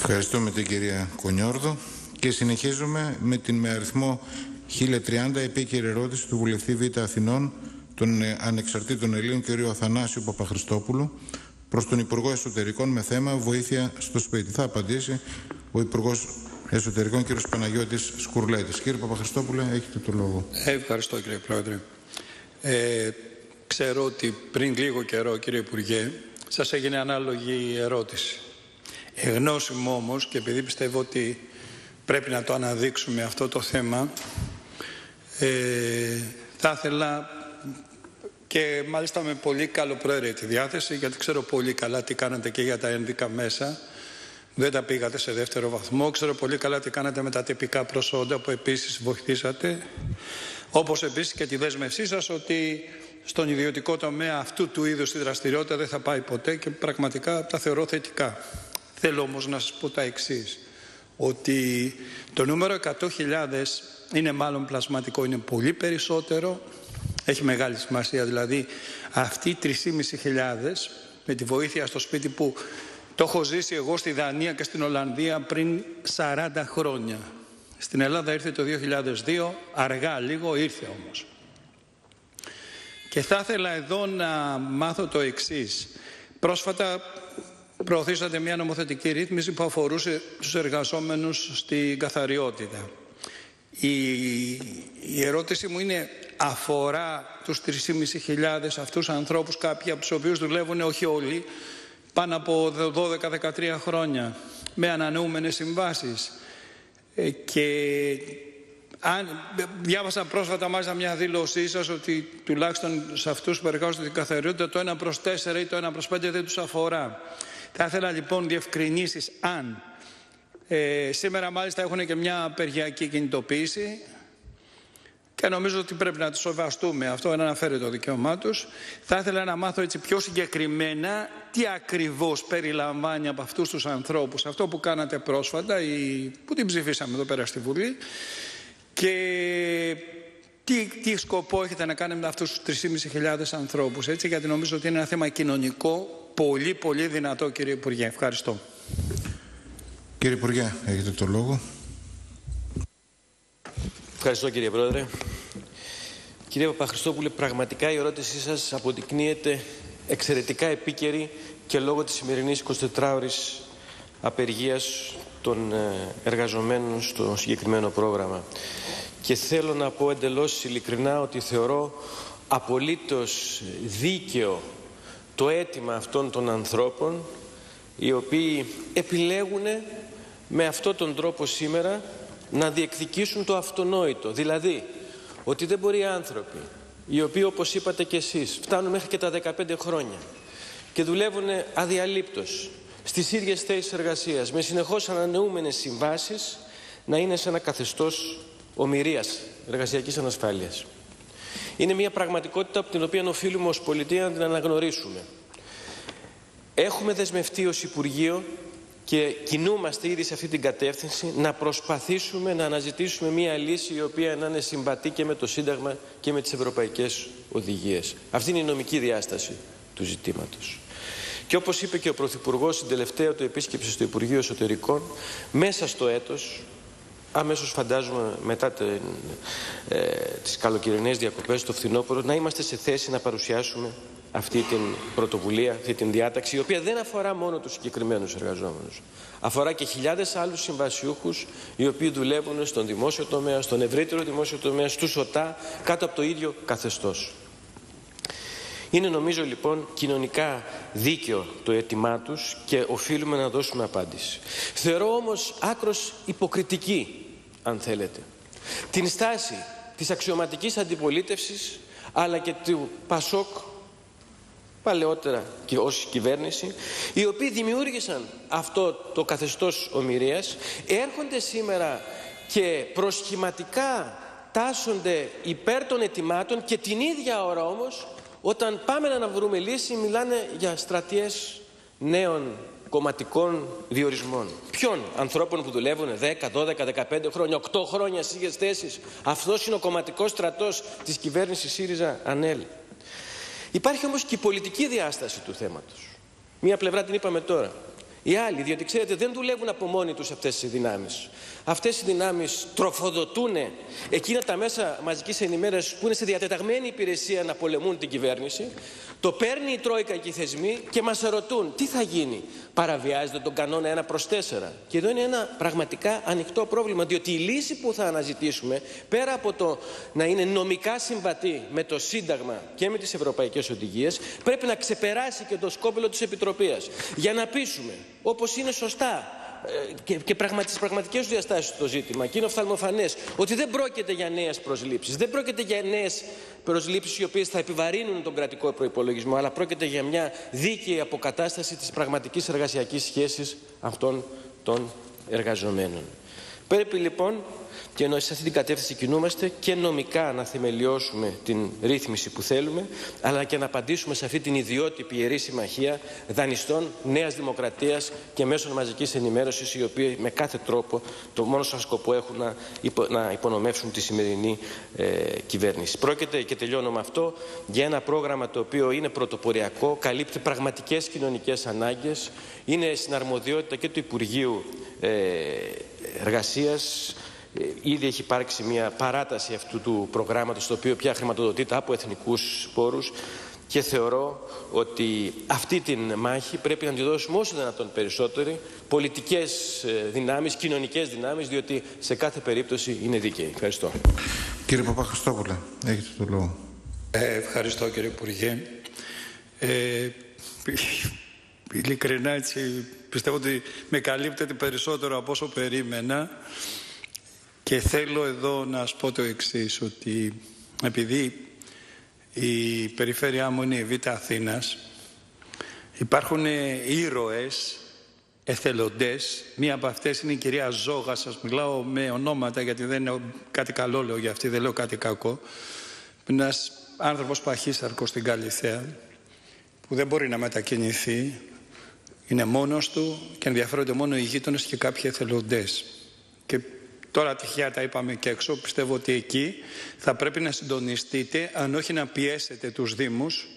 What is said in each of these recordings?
Ευχαριστούμε την κυρία Κονιόρδο και συνεχίζουμε με την με αριθμό 1030 επίκαιρη ερώτηση του βουλευτή Β' Αθηνών των Ανεξαρτήτων Ελλήνων κ. Αθανάσιου Παπαχρηστόπουλου προς τον Υπουργό Εσωτερικών με θέμα βοήθεια στο σπίτι. Θα απαντήσει ο Υπουργός Εσωτερικών κ. Παναγιώτης Σκουρλέτης. Κύριε Παπαχρηστόπουλε, έχετε το λόγο. Ευχαριστώ κύριε Πρόεδρε. Ξέρω ότι πριν λίγο καιρό, κύριε Υπουργέ, σας έγινε ανάλογη ερώτηση. Εγνώση μου όμως, και επειδή πιστεύω ότι πρέπει να το αναδείξουμε αυτό το θέμα, θα ήθελα και μάλιστα με πολύ καλοπροαίρετη διάθεση, γιατί ξέρω πολύ καλά τι κάνατε και για τα ένδικα μέσα. Δεν τα πήγατε σε δεύτερο βαθμό. Ξέρω πολύ καλά τι κάνατε με τα τυπικά προσόντα που επίσης βοηθήσατε. Όπως επίσης και τη δέσμευσή σας ότι στον ιδιωτικό τομέα αυτού του είδους η δραστηριότητα δεν θα πάει ποτέ και πραγματικά τα θεωρώ θετικά. Θέλω όμως να σας πω τα εξής, ότι το νούμερο 100.000 είναι μάλλον πλασματικό, είναι πολύ περισσότερο, έχει μεγάλη σημασία, δηλαδή αυτοί οι 3.500 με τη βοήθεια στο σπίτι που το έχω ζήσει εγώ στη Δανία και στην Ολλανδία πριν 40 χρόνια. Στην Ελλάδα ήρθε το 2002, αργά λίγο ήρθε όμως. Και θα ήθελα εδώ να μάθω το εξής. Πρόσφατα προωθήσατε μια νομοθετική ρύθμιση που αφορούσε τους εργαζόμενους στην καθαριότητα. Η ερώτηση μου είναι, αφορά τους 3.500 αυτούς ανθρώπους, κάποιοι από τους οποίους δουλεύουν, όχι όλοι, πάνω από 12-13 χρόνια, με ανανεούμενες συμβάσεις. Και διάβασα πρόσφατα μάλιστα μια δήλωσή σας ότι τουλάχιστον σε αυτούς που εργάζονται στην καθαριότητα το 1/4 ή το 1/5 δεν τους αφορά. Θα ήθελα λοιπόν διευκρινήσεις αν σήμερα μάλιστα έχουν και μια απεργιακή κινητοποίηση και νομίζω ότι πρέπει να τους σεβαστούμε. Αυτό αναφέρει το δικαίωμά τους. Θα ήθελα να μάθω έτσι πιο συγκεκριμένα τι ακριβώς περιλαμβάνει από αυτούς τους ανθρώπους αυτό που κάνατε πρόσφατα ή που την ψηφίσαμε εδώ πέρα στη Βουλή και τι σκοπό έχετε να κάνετε με αυτούς τους 3.500 ανθρώπους, έτσι, γιατί νομίζω ότι είναι ένα θέμα κοινωνικό πολύ πολύ δυνατό, κύριε Υπουργέ. Ευχαριστώ. Κύριε Υπουργέ, έχετε το λόγο. Ευχαριστώ κύριε Πρόεδρε. Κύριε Παπαχρηστόπουλε, πραγματικά η ερώτησή σας αποδεικνύεται εξαιρετικά επίκαιρη και λόγω της σημερινής 24ωρης απεργίας των εργαζομένων στο συγκεκριμένο πρόγραμμα. Και θέλω να πω εντελώς ειλικρινά ότι θεωρώ απολύτως δίκαιο το αίτημα αυτών των ανθρώπων οι οποίοι επιλέγουν με αυτόν τον τρόπο σήμερα να διεκδικήσουν το αυτονόητο. Δηλαδή, ότι δεν μπορεί οι άνθρωποι οι οποίοι, όπως είπατε και εσείς, φτάνουν μέχρι και τα 15 χρόνια και δουλεύουν αδιαλείπτως στις ίδιες θέσεις εργασίας με συνεχώς ανανεούμενες συμβάσεις να είναι σε ένα καθεστώς ομηρίας, εργασιακής ανασφάλειας. Είναι μια πραγματικότητα από την οποία οφείλουμε ως πολιτεία να την αναγνωρίσουμε. Έχουμε δεσμευτεί ως Υπουργείο και κινούμαστε ήδη σε αυτή την κατεύθυνση να προσπαθήσουμε να αναζητήσουμε μια λύση η οποία να είναι συμβατή και με το Σύνταγμα και με τις ευρωπαϊκές οδηγίες. Αυτή είναι η νομική διάσταση του ζητήματος. Και όπως είπε και ο Πρωθυπουργός στην τελευταία του επίσκεψη στο Υπουργείο Εσωτερικών, μέσα στο έτος, αμέσως φαντάζομαι μετά τις καλοκαιρινές διακοπές, το φθινόπωρο, να είμαστε σε θέση να παρουσιάσουμε αυτή την πρωτοβουλία, αυτή την διάταξη, η οποία δεν αφορά μόνο τους συγκεκριμένους εργαζόμενους. Αφορά και χιλιάδες άλλους συμβασιούχους, οι οποίοι δουλεύουν στον δημόσιο τομέα, στον ευρύτερο δημόσιο τομέα, στους ΟΤΑ, κάτω από το ίδιο καθεστώς. Είναι νομίζω λοιπόν κοινωνικά δίκαιο το αίτημά τους και οφείλουμε να δώσουμε απάντηση. Θεωρώ όμως άκρος υποκριτική, αν θέλετε, την στάση της αξιωματικής αντιπολίτευσης αλλά και του ΠΑΣΟΚ παλαιότερα και ως κυβέρνηση, οι οποίοι δημιούργησαν αυτό το καθεστώς ομηρίας, έρχονται σήμερα και προσχηματικά τάσσονται υπέρ των αιτημάτων και την ίδια ώρα όμως, όταν πάμε να βρούμε λύση, μιλάνε για στρατιές νέων κομματικών διορισμών. Ποιον? Ανθρώπων που δουλεύουν 10, 12, 15 χρόνια, 8 χρόνια στις ίδιες θέσεις. Αυτός είναι ο κομματικός στρατός της κυβέρνησης ΣΥΡΙΖΑ-ΑΝΕΛ. Υπάρχει όμως και η πολιτική διάσταση του θέματος. Μία πλευρά την είπαμε τώρα. Οι άλλοι, διότι ξέρετε δεν δουλεύουν από μόνοι τους αυτές οι δυνάμεις. Αυτές οι δυνάμεις τροφοδοτούν εκείνα τα μέσα μαζικής ενημέρωσης που είναι σε διατεταγμένη υπηρεσία να πολεμούν την κυβέρνηση. Το παίρνει η Τρόικα και οι θεσμοί και μας ρωτούν τι θα γίνει. Παραβιάζεται τον κανόνα 1/4. Και εδώ είναι ένα πραγματικά ανοιχτό πρόβλημα, διότι η λύση που θα αναζητήσουμε, πέρα από το να είναι νομικά συμβατή με το Σύνταγμα και με τις ευρωπαϊκές οδηγίες, πρέπει να ξεπεράσει και το σκόπελο της Επιτροπής. Για να πείσουμε, όπως είναι σωστά, και στις πραγματικές του διαστάσεις το ζήτημα, και είναι οφθαλμοφανές, ότι δεν πρόκειται για νέες προσλήψεις, δεν πρόκειται για νέες προσλήψεις οι οποίες θα επιβαρύνουν τον κρατικό προϋπολογισμό, αλλά πρόκειται για μια δίκαιη αποκατάσταση της πραγματικής εργασιακής σχέσης αυτών των εργαζομένων. Πρέπει λοιπόν, και ενώ σε αυτή την κατεύθυνση κινούμαστε, και νομικά να θεμελιώσουμε την ρύθμιση που θέλουμε, αλλά και να απαντήσουμε σε αυτή την ιδιότυπη ιερή συμμαχία δανειστών Νέας Δημοκρατίας και μέσων μαζικής ενημέρωσης, οι οποίοι με κάθε τρόπο το μόνο σας σκοπό έχουν να υπονομεύσουν τη σημερινή κυβέρνηση. Πρόκειται, και τελειώνω με αυτό, για ένα πρόγραμμα το οποίο είναι πρωτοποριακό, καλύπτει πραγματικές κοινωνικές ανάγκες, είναι στην αρμοδιότητα και του Υπουργείου Εργασίας. Ήδη έχει υπάρξει μια παράταση αυτού του προγράμματος, το οποίο πια χρηματοδοτείται από εθνικούς πόρους, και θεωρώ ότι αυτή την μάχη πρέπει να τη δώσουμε όσο δυνατόν περισσότεροι, πολιτικές δυνάμεις, κοινωνικές δυνάμεις, διότι σε κάθε περίπτωση είναι δίκαιη. Ευχαριστώ. Κύριε Παπαχριστόπουλε, έχετε το λόγο. Ευχαριστώ κύριε Υπουργέ. Ειλικρινά έτσι πιστεύω ότι με καλύπτεται περισσότερο από όσο περίμενα. Και θέλω εδώ να σας πω το εξής, ότι επειδή η περιφέρειά μου είναι η Β' Αθήνας, υπάρχουν ήρωες, εθελοντές. Μία από αυτές είναι η κυρία Ζόγα, σας μιλάω με ονόματα γιατί δεν είναι κάτι καλό λέω για αυτή, δεν λέω κάτι κακό. Ένας άνθρωπος παχύσαρκος στην Καλιθέα, που δεν μπορεί να μετακινηθεί, είναι μόνος του και ενδιαφέρονται μόνο οι γείτονες και κάποιοι εθελοντές. Και τώρα τυχαία τα είπαμε και έξω, πιστεύω ότι εκεί θα πρέπει να συντονιστείτε, αν όχι να πιέσετε τους Δήμους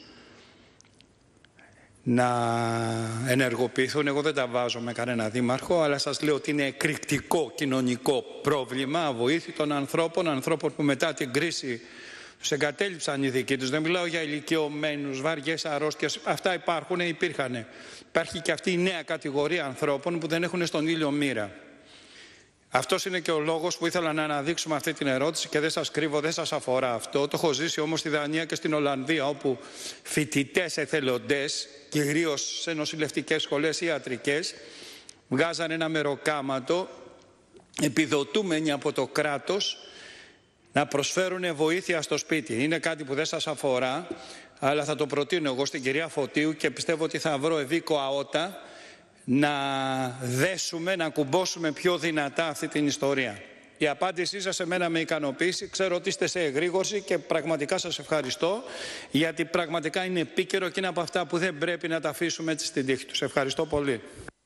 να ενεργοποιηθούν. Εγώ δεν τα βάζω με κανένα δήμαρχο, αλλά σας λέω ότι είναι εκρηκτικό κοινωνικό πρόβλημα αβοήθητων ανθρώπων που μετά την κρίση τους εγκατέλειψαν οι δικοί τους. Δεν μιλάω για ηλικιωμένους, βαριές αρρώστιες, αυτά υπήρχαν. Υπάρχει και αυτή η νέα κατηγορία ανθρώπων που δεν έχουν στον ήλιο μοίρα. Αυτός είναι και ο λόγος που ήθελα να αναδείξουμε αυτή την ερώτηση και δεν σας κρύβω, δεν σας αφορά αυτό. Το έχω ζήσει όμως στη Δανία και στην Ολλανδία, όπου φοιτητές εθελοντές, κυρίως σε νοσηλευτικές σχολές ή ιατρικές, βγάζαν ένα μεροκάματο, επιδοτούμενοι από το κράτος, να προσφέρουν βοήθεια στο σπίτι. Είναι κάτι που δεν σας αφορά, αλλά θα το προτείνω εγώ στην κυρία Φωτίου και πιστεύω ότι θα βρω ευήκο αότα να δέσουμε, να κουμπώσουμε πιο δυνατά αυτή την ιστορία. Η απάντησή σας εμένα με ικανοποίηση. Ξέρω ότι είστε σε εγρήγορση και πραγματικά σας ευχαριστώ, γιατί πραγματικά είναι επίκαιρο και είναι από αυτά που δεν πρέπει να τα αφήσουμε έτσι στην τύχη τους. Ευχαριστώ πολύ.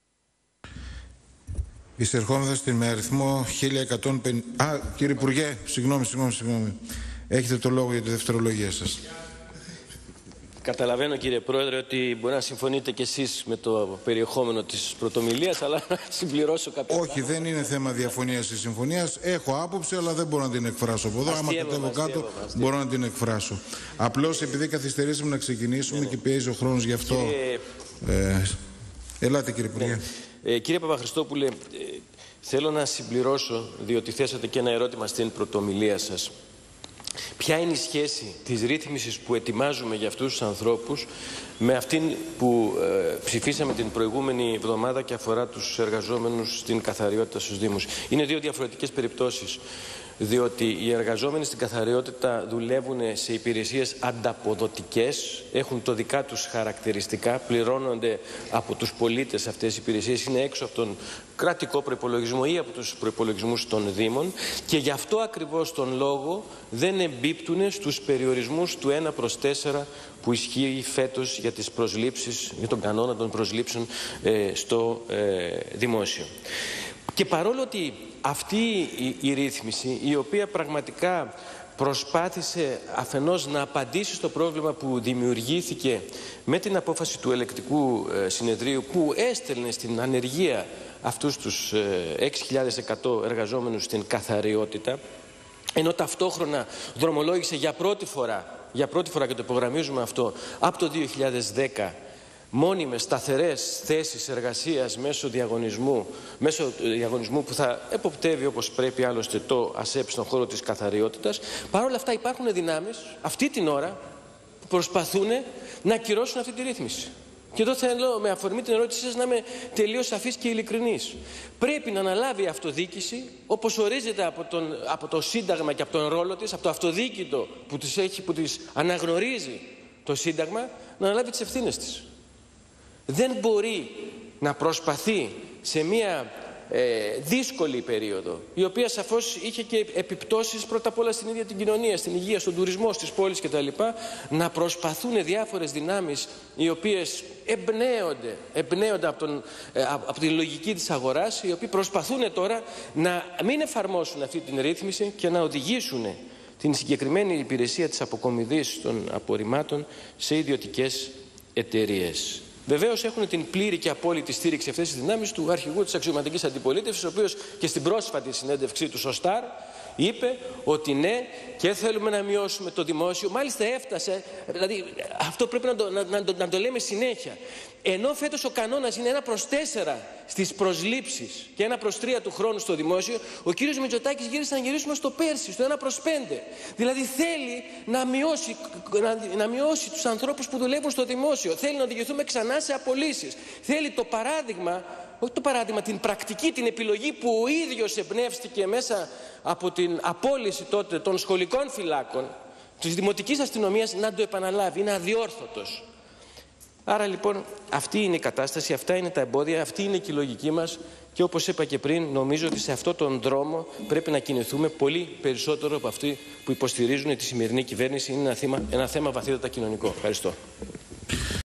Εισερχόμεθα στην με αριθμό 1150... κύριε Υπουργέ, συγγνώμη. Έχετε το λόγο για τη δευτερολογία σας. Καταλαβαίνω κύριε Πρόεδρε ότι μπορεί να συμφωνείτε κι εσείς με το περιεχόμενο της πρωτομιλίας, αλλά να συμπληρώσω κάποια Όχι, δεν είναι θέμα διαφωνίας ή συμφωνίας. Έχω άποψη, αλλά δεν μπορώ να την εκφράσω από εδώ. Άμα κατέβω κάτω, μπορώ να την εκφράσω. Απλώς επειδή καθυστερήσαμε να ξεκινήσουμε και πιέζει ο χρόνος γι' αυτό. Ελάτε κύριε Υπουργέ. Κύριε Παπαχριστόπουλε, θέλω να συμπληρώσω, διότι θέσατε και ένα ερώτημα στην πρωτομιλία σας. Ποια είναι η σχέση της ρύθμισης που ετοιμάζουμε για αυτούς τους ανθρώπους με αυτήν που ψηφίσαμε την προηγούμενη εβδομάδα και αφορά τους εργαζόμενους στην καθαριότητα στους Δήμους? Είναι δύο διαφορετικές περιπτώσεις. Διότι οι εργαζόμενοι στην καθαριότητα δουλεύουν σε υπηρεσίες ανταποδοτικές, έχουν το δικά τους χαρακτηριστικά, πληρώνονται από τους πολίτες αυτές οι υπηρεσίες, είναι έξω από τον κρατικό προϋπολογισμό ή από τους προϋπολογισμούς των Δήμων και γι' αυτό ακριβώς τον λόγο δεν εμπίπτουν στους περιορισμούς του 1/4 που ισχύει φέτος για τις προσλήψεις, για τον κανόνα των προσλήψεων στο δημόσιο. Και παρόλο ότι αυτή η ρύθμιση, η οποία πραγματικά προσπάθησε αφενός να απαντήσει στο πρόβλημα που δημιουργήθηκε με την απόφαση του ελεκτικού συνεδρίου που έστελνε στην ανεργία αυτούς τους 6.100 εργαζόμενους στην καθαριότητα, ενώ ταυτόχρονα δρομολόγησε για πρώτη φορά και το υπογραμμίζουμε αυτό, από το 2010 μόνιμες σταθερές θέσεις εργασίας μέσω διαγωνισμού που θα εποπτεύει όπως πρέπει άλλωστε το ΑΣΕΠ στον χώρο της καθαριότητας. Παρ' όλα αυτά υπάρχουν δυνάμεις αυτή την ώρα που προσπαθούν να ακυρώσουν αυτή τη ρύθμιση. Και εδώ θέλω με αφορμή την ερώτησή σας να είμαι τελείως σαφής και ειλικρινής. Πρέπει να αναλάβει η αυτοδιοίκηση, όπως ορίζεται από το Σύνταγμα και από τον ρόλο της, από το αυτοδιοίκητο που της αναγνωρίζει το Σύνταγμα, να αναλάβει τις ευθύνες της. Δεν μπορεί να προσπαθεί σε μια δύσκολη περίοδο, η οποία σαφώς είχε και επιπτώσεις πρώτα απ' όλα στην ίδια την κοινωνία, στην υγεία, στον τουρισμό, στις πόλεις κτλ. Να προσπαθούν διάφορες δυνάμεις οι οποίες εμπνέονται από τη λογική της αγοράς, οι οποίοι προσπαθούν τώρα να μην εφαρμόσουν αυτή την ρύθμιση και να οδηγήσουν την συγκεκριμένη υπηρεσία της αποκομιδής των απορριμμάτων σε ιδιωτικές εταιρείες. Βεβαίως έχουν την πλήρη και απόλυτη στήριξη αυτές τις δυνάμεις του αρχηγού της αξιωματικής αντιπολίτευσης, ο οποίος και στην πρόσφατη συνέντευξή του στο Σταρ είπε ότι ναι, και θέλουμε να μειώσουμε το δημόσιο. Μάλιστα έφτασε, δηλαδή αυτό πρέπει να το λέμε συνέχεια. Ενώ φέτος ο κανόνας είναι 1/4 στις προσλήψεις και 1/3 του χρόνου στο δημόσιο, ο κύριος Μητσοτάκης γύρισε να γυρίσουμε στο πέρσι, στο 1/5. Δηλαδή θέλει να μειώσει τους ανθρώπους που δουλεύουν στο δημόσιο. Θέλει να οδηγηθούμε ξανά σε απολύσεις. Θέλει το παράδειγμα, όχι το παράδειγμα, την πρακτική, την επιλογή που ο ίδιος εμπνεύστηκε μέσα από την απόλυση τότε των σχολικών φυλάκων, της δημοτικής αστυνομίας, να το επαναλάβει. Είναι αδιόρθωτος. Άρα λοιπόν αυτή είναι η κατάσταση, αυτά είναι τα εμπόδια, αυτή είναι και η λογική μας και όπως είπα και πριν, νομίζω ότι σε αυτόν τον δρόμο πρέπει να κινηθούμε πολύ περισσότερο από αυτοί που υποστηρίζουν τη σημερινή κυβέρνηση. Είναι ένα θέμα βαθύτατα κοινωνικό. Ευχαριστώ.